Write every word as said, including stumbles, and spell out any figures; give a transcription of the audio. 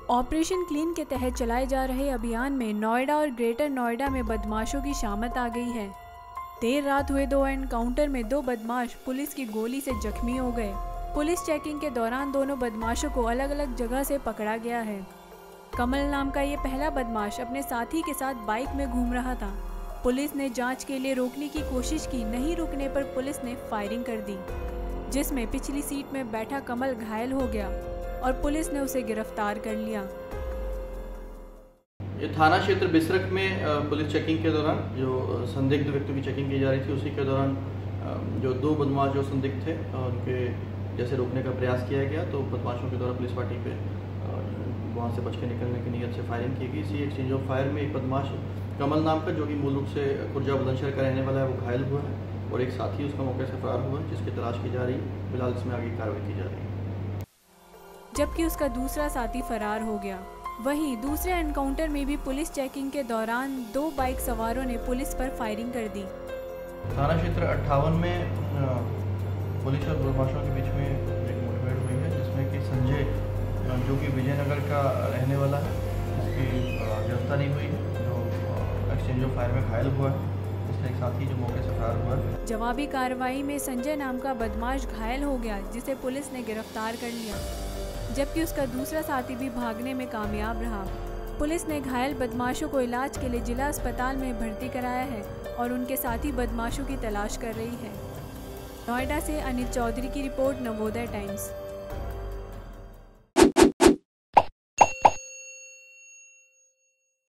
Operation clean के तहत चलाए जा रहे अभियान में नोएडा और ग्रेटर नोएडा में बदमाशों की शामत आ गई है। देर रात हुए दो एनकाउंटर में दो बदमाश पुलिस की गोली से जख्मी हो गए। पुलिस चेकिंग के दौरान दोनों बदमाशों को अलग अलग जगह से पकड़ा गया है। कमल नाम का ये पहला बदमाश अपने साथी के साथ बाइक में घूम रहा था। पुलिस ने जांच के लिए रोकने की कोशिश की, नहीं रुकने पर पुलिस ने फायरिंग कर दी, जिसमें पिछली सीट में बैठा कमल घायल हो गया और पुलिस ने उसे गिरफ्तार कर लिया। ये थाना क्षेत्र बिसरख में पुलिस चेकिंग के दौरान जो संदिग्ध व्यक्तियों की चेकिंग की जा रही थी, उसी के दौरान जो दो बदमाश जो संदिग्ध थे उनके जैसे रोकने का प्रयास किया गया, तो बदमाशों के द्वारा पुलिस पार्टी पे वहाँ से बच के निकलने की नीयत से फायरिंग की गई। इसी एक्सचेंज ऑफ फायर में एक बदमाश कमल नाम का, जो कि मूल रूप से खुर्जा बुलंदशहर का रहने वाला है, वो घायल हुआ है और एक साथी उसका मौके से फरार हुआ है, जिसकी तलाश की जा रही है। फिलहाल इसमें आगे कार्रवाई की जा रही है, जबकि उसका दूसरा साथी फरार हो गया। वहीं दूसरे एनकाउंटर में भी पुलिस चेकिंग के दौरान दो बाइक सवारों ने पुलिस पर फायरिंग कर दी। थाना क्षेत्र अट्ठावन में पुलिस और बदमाशों के बीच में एक मुठभेड़ हुई है, जिसमें कि संजय, जो कि विजयनगर का रहने वाला है, उसकी गिरफ्तारी हुई है, जो एक्सचेंज ऑफ फायर में घायल हुआ है। इसका एक साथी जो मौके से फरार हुआ है। जवाबी कार्रवाई में संजय नाम का बदमाश घायल हो गया, जिसे पुलिस ने गिरफ्तार कर लिया, जबकि उसका दूसरा साथी भी भागने में कामयाब रहा। पुलिस ने घायल बदमाशों को इलाज के लिए जिला अस्पताल में भर्ती कराया है और उनके साथी बदमाशों की तलाश कर रही है। नोएडा से अनिल चौधरी की रिपोर्ट, नवोदय टाइम्स।